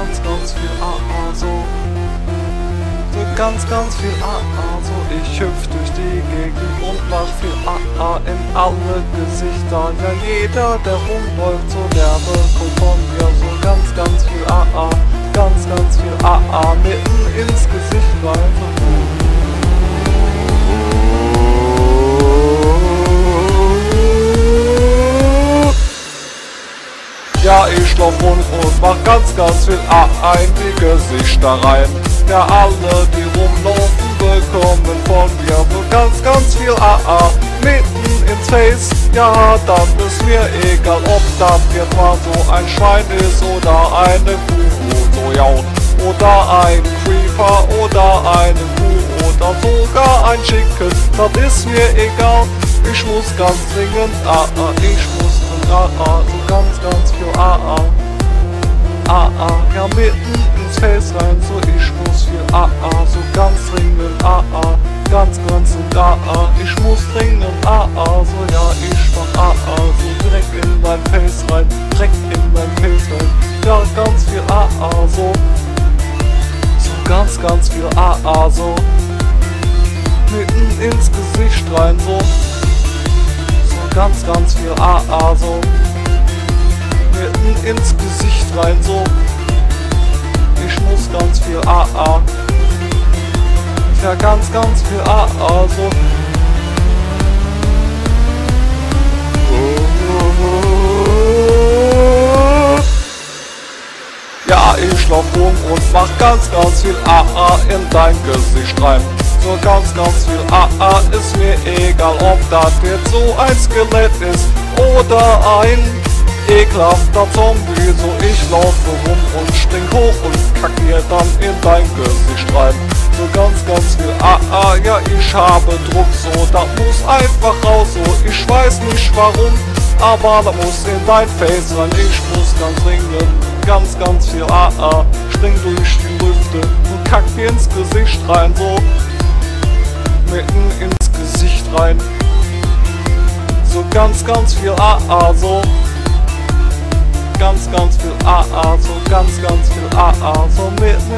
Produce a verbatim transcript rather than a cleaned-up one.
ganz, ganz viel A A, so. So ganz, ganz viel A A, so. Ich hüpf durch die Gegend und mach viel A A in alle Gesichter. Ja, jeder, der rumläuft, so der bekommt von mir so ganz, ganz viel A A. Ganz, ganz viel A A mitten ins Gesicht rein. Ja, ich lauf rund und mach ganz, ganz viel A A in die Gesichter rein. Ja, alle, die rumlaufen, bekommen von mir so ganz, ganz viel A A mitten ins Face. Ja, dann ist mir egal, ob das jetzt mal so ein Schwein ist oder eine Kuh, so ja, oder ein Creeper oder eine Kuh oder sogar ein Chicken. Das ist mir egal, ich muss ganz dringend A A, ich muss A A, so ganz, ganz viel A A. A A, ja mitten ins Face rein, so ich muss viel A A, so ganz dringend A A, ganz, ganz und A A, ich muss dringend A A, so ja ich mach A A, so direkt in mein Face rein, direkt in mein Face rein, ja ganz viel A A, so, so ganz, ganz viel A A, so, mitten ins Gesicht rein, so, so ganz, ganz viel A A, so. Mitten ins Gesicht rein, so. Ich muss ganz viel A A. Ja, ganz, ganz viel A A, so. Ja, ich lauf rum und mach ganz, ganz viel A A in dein Gesicht rein. So ganz, ganz viel A A ist mir egal, ob das jetzt so ein Skelett ist oder ein ekelhafter Zombie, so ich laufe rum und spring hoch und kack dir dann in dein Gesicht rein. So ganz, ganz viel A A, ja ich habe Druck, so das muss einfach raus, so ich weiß nicht warum, aber das muss in dein Face rein. Ich muss ganz dringend, ganz, ganz viel A A, spring durch die Lüfte und kack dir ins Gesicht rein, so mitten ins Gesicht rein. So ganz, ganz viel A A, so ganz, ganz viel A A, so ganz, ganz viel A A, so mitten